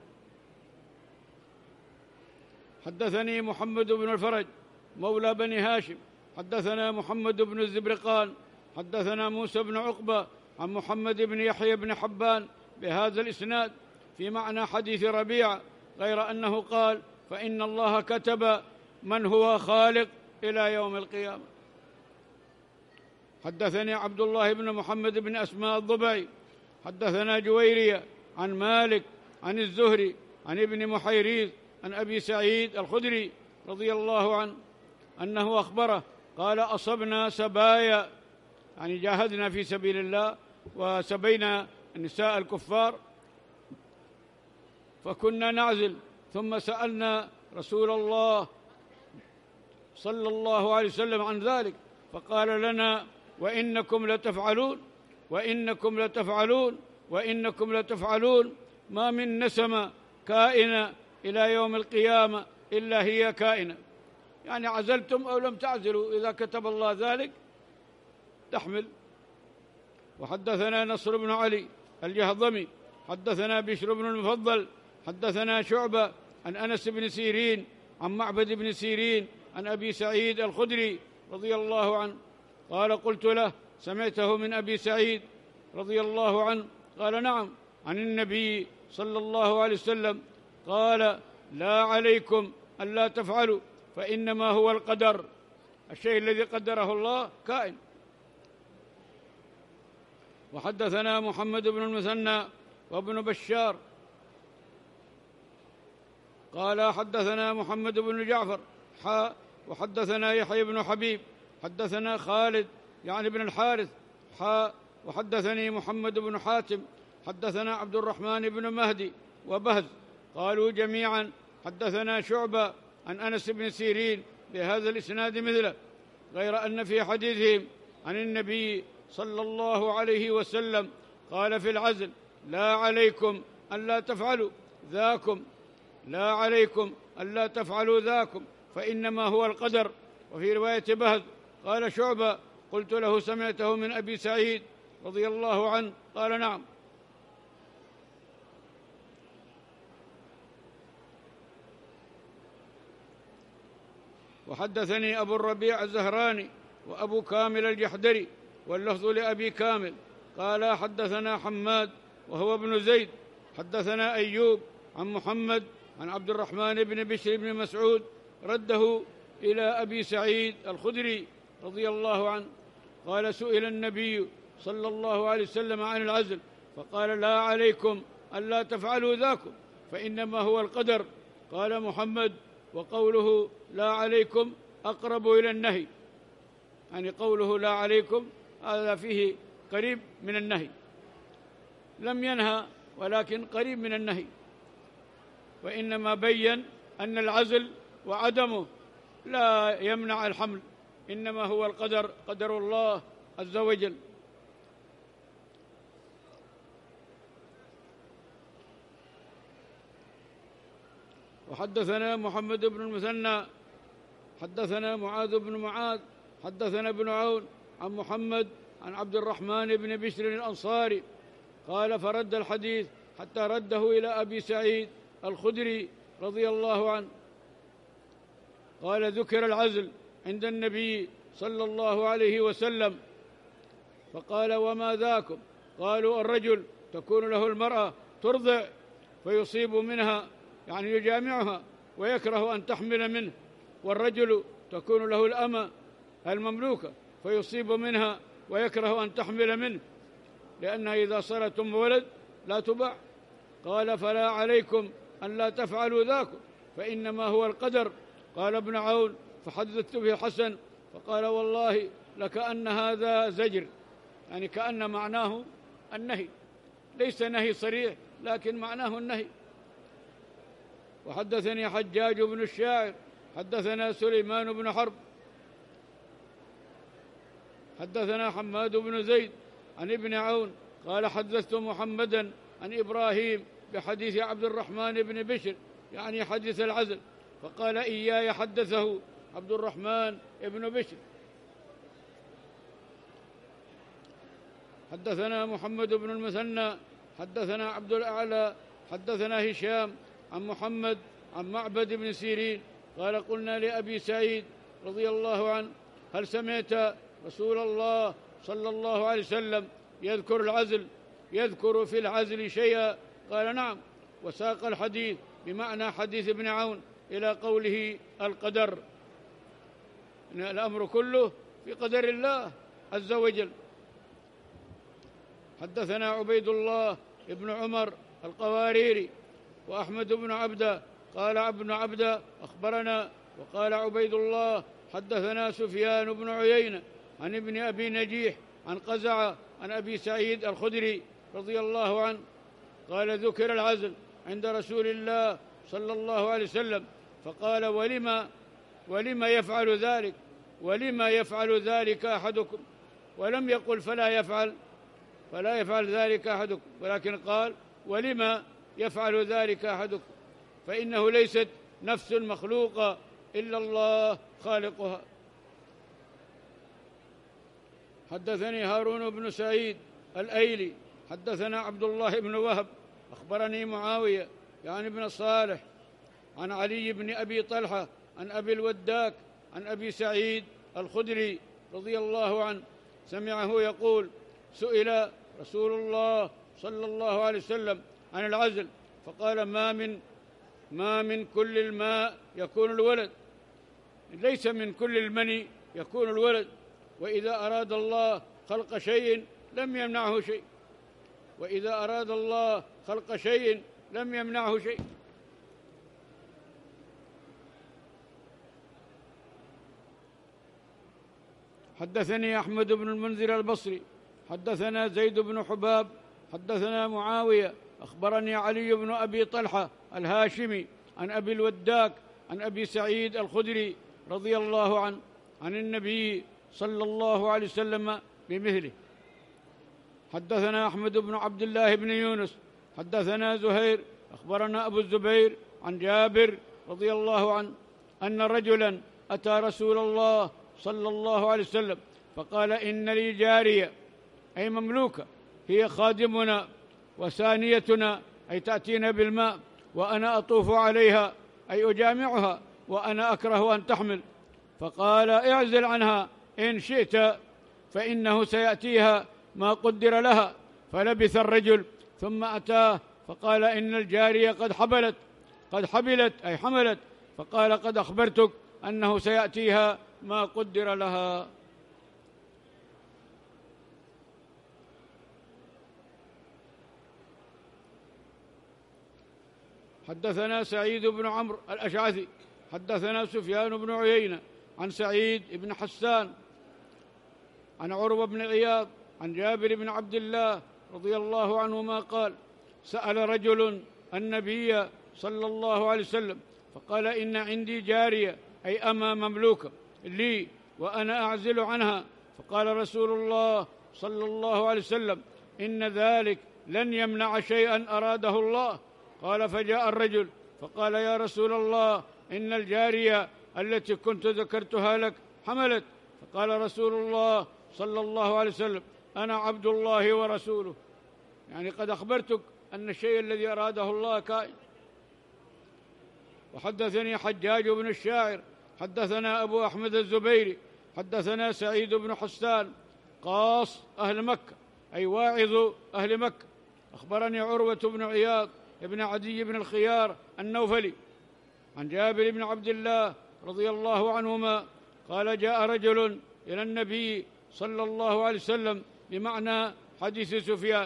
حدثني محمد بن الفرج مولى بني هاشم حدثنا محمد بن الزبرقان حدثنا موسى بن عقبة عن محمد بن يحيى بن حبان بهذا الإسناد في معنى حديث ربيعة، غير أنه قال: فإن الله كتب من هو خالق إلى يوم القيامة. حدثني عبد الله بن محمد بن أسماء الضبعي حدثنا جويرية عن مالك عن الزهري عن ابن محيريز عن أبي سعيد الخدري رضي الله عنه أنه أخبره قال: أصبنا سبايا، يعني جاهدنا في سبيل الله وسبينا نساء الكفار، فكنا نعزل، ثم سألنا رسول الله صلى الله عليه وسلم عن ذلك، فقال لنا: وإنكم لتفعلون وإنكم لتفعلون وإنكم لتفعلون ما من نسمة كائنة إلى يوم القيامة إلا هي كائنة. يعني عزلتم أو لم تعزلوا، إذا كتب الله ذلك تحمل. وحدثنا نصر بن علي الجهضمي حدثنا بشر بن المفضل حدثنا شعبة عن أنس بن سيرين عن معبد بن سيرين عن أبي سعيد الخدري رضي الله عنه قال: قلت له: سمعته من أبي سعيد رضي الله عنه؟ قال: نعم، عن النبي صلى الله عليه وسلم قال: لا عليكم ألا تفعلوا، فإنما هو القدر، الشيء الذي قدره الله كائن. وحدثنا محمد بن المثنى وابن بشار قال: حدثنا محمد بن جعفر حاء وحدثنا يحيى بن حبيب حدثنا خالد يعني بن الحارث حاء وحدثني محمد بن حاتم حدثنا عبد الرحمن بن مهدي وبهز قالوا جميعا حدثنا شعبة عن أنس بن سيرين بهذا الإسناد مثله، غير أن في حديثهم عن النبي صلى الله عليه وسلم قال في العزل: لا عليكم ألا تفعلوا ذاكم لا عليكم ألا تفعلوا ذاكم فإنما هو القدر. وفي رواية بهز قال شعبة: قلت له: سمعته من أبي سعيد رضي الله عنه؟ قال: نعم. وحدثني أبو الربيع الزهراني وأبو كامل الجحدري واللفظ لأبي كامل قال: حدثنا حماد وهو ابن زيد حدثنا أيوب عن محمد عن عبد الرحمن بن بشر بن مسعود رده إلى أبي سعيد الخدري رضي الله عنه قال سئل النبي صلى الله عليه وسلم عن العزل فقال لا عليكم ألا تفعلوا ذاكم فإنما هو القدر. قال محمد وقوله لا عليكم أقرب إلى النهي، يعني قوله لا عليكم هذا فيه قريب من النهي، لم ينهى ولكن قريب من النهي، وإنما بين أن العزل وعدمه لا يمنع الحمل، إنما هو القدر، قدر الله عز وجل. وحدثنا محمد بن المثنى حدثنا معاذ بن معاذ حدثنا ابن عون عن محمد عن عبد الرحمن بن بشر الأنصاري قال فرد الحديث حتى رده إلى أبي سعيد الخدري رضي الله عنه قال ذكر العزل عند النبي صلى الله عليه وسلم فقال وما ذاكم؟ قالوا الرجل تكون له المرأة ترضع فيصيب منها، يعني يجامعها ويكره أن تحمل منه، والرجل تكون له الأمة المملوكة فيصيب منها ويكره أن تحمل منه لأنها إذا صارت أم ولد لا تباع. قال فلا عليكم أن لا تفعلوا ذاكم فإنما هو القدر. قال ابن عون فحدثت به الحسن فقال والله لكأن هذا زجر، يعني كأن معناه النهي، ليس نهي صريح لكن معناه النهي. وحدثني حجاج بن الشاعر حدثنا سليمان بن حرب حدثنا حماد بن زيد عن ابن عون قال حدثت محمدا عن إبراهيم بحديث عبد الرحمن بن بشر، يعني حديث العزل، فقال إياي حدثه عبد الرحمن بن بشر. حدثنا محمد بن المثنى حدثنا عبد الأعلى حدثنا هشام عن محمد عن معبد بن سيرين قال قلنا لأبي سعيد رضي الله عنه هل سمعت رسول الله صلى الله عليه وسلم يذكر العزل يذكر في العزل شيئا؟ قال نعم، وساق الحديث بمعنى حديث ابن عون إلى قوله القدر، إن الأمر كله في قدر الله عز وجل. حدثنا عبيد الله ابن عمر القواريري وأحمد بن عبده قال ابن عبده أخبرنا، وقال عبيد الله حدثنا سفيان بن عيينة عن ابن أبي نجيح عن قزعة عن أبي سعيد الخدري رضي الله عنه قال ذكر العزل عند رسول الله صلى الله عليه وسلم فقال ولما ولما يفعل ذلك ولما يفعل ذلك أحدكم، ولم يقل فلا يفعل فلا يفعل ذلك أحدكم، ولكن قال ولما يفعل ذلك أحدكم، فإنه ليست نفس مخلوقة إلا الله خالقها. حدثني هارون بن سعيد الأيلي حدثنا عبد الله بن وهب أخبرني معاوية يعني ابن صالح عن علي بن أبي طلحة عن أبي الوداك عن أبي سعيد الخدري رضي الله عنه سمعه يقول سئل رسول الله صلى الله عليه وسلم عن العزل فقال ما من ما من كل الماء يكون الولد، ليس من كل المني يكون الولد، وإذا أراد الله خلق شيء لم يمنعه شيء، وإذا أراد الله خلق شيء لم يمنعه شيء. حدثني أحمد بن المنذر البصري حدثنا زيد بن حباب حدثنا معاوية أخبرني علي بن أبي طلحة الهاشمي عن أبي الوداك عن أبي سعيد الخدري رضي الله عنه عن النبي صلى الله عليه وسلم بمثله. حدثنا أحمد بن عبد الله بن يونس حدثنا زهير أخبرنا أبو الزبير عن جابر رضي الله عنه أن رجلا أتى رسول الله صلى الله عليه وسلم فقال إن لي جارية أي مملوكة هي خادمنا وثانيتنا أي تأتينا بالماء، وأنا أطوف عليها أي أجامعها وأنا أكره أن تحمل، فقال اعزل عنها إن شئت فإنه سيأتيها ما قدر لها. فلبث الرجل ثم أتاه فقال إن الجارية قد حبلت قد حبلت أي حملت. فقال قد أخبرتك أنه سيأتيها ما قدر لها. حدثنا سعيد بن عمرو الأشعثي حدثنا سفيان بن عيينة عن سعيد بن حسان عن عروة بن عياض عن جابر بن عبد الله رضي الله عنهما قال سأل رجل النبي صلى الله عليه وسلم فقال إن عندي جارية أي أما مملوكة لي وأنا أعزل عنها. فقال رسول الله صلى الله عليه وسلم إن ذلك لن يمنع شيئا أراده الله. قال فجاء الرجل فقال يا رسول الله إن الجارية التي كنت ذكرتها لك حملت. فقال رسول الله صلى الله عليه وسلم أنا عبد الله ورسوله، يعني قد أخبرتك أن الشيء الذي أراده الله كائن. وحدثني حجاج بن الشاعر حدثنا أبو أحمد الزبيري حدثنا سعيد بن حسان قاص أهل مكة أي واعظ أهل مكة أخبرني عروة بن عياض ابن عدي بن الخيار النوفلي عن جابر بن عبد الله رضي الله عنهما قال جاء رجل إلى النبي صلى الله عليه وسلم بمعنى حديث سفيان.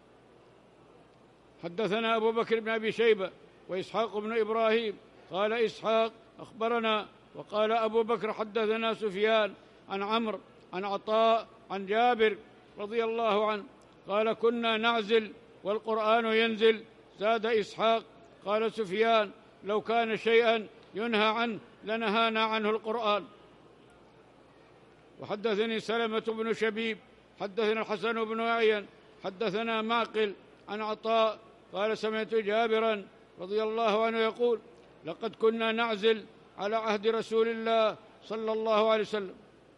حدثنا أبو بكر بن أبي شيبة وإسحاق بن إبراهيم قال إسحاق أخبرنا وقال أبو بكر حدثنا سفيان عن عمرو عن عطاء عن جابر رضي الله عنه قال كنا نعزل والقرآن ينزل. زاد إسحاق قال سفيان لو كان شيئا ينهى عنه لنهانا عنه القرآن. وحدثني سلمة بن شبيب حدثنا الحسن بن أعين حدثنا معقل عن عطاء قال سمعت جابرا رضي الله عنه يقول لقد كنا نعزل على عهد رسول الله صلى الله عليه وسلم.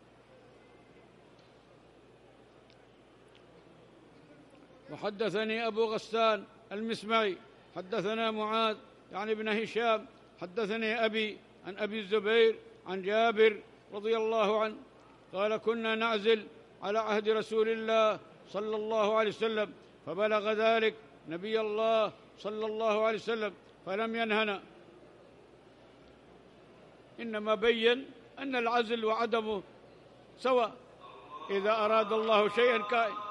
وحدثني أبو غسان المسمعي حدثنا معاذ يعني ابن هشام حدثني أبي عن أبي الزبير عن جابر رضي الله عنه قال كنا نعزل على عهد رسول الله صلى الله عليه وسلم فبلغ ذلك نبي الله صلى الله عليه وسلم فلم ينهنا، إنما بين أن العزل وعدمه سواء إذا أراد الله شيئا كائن.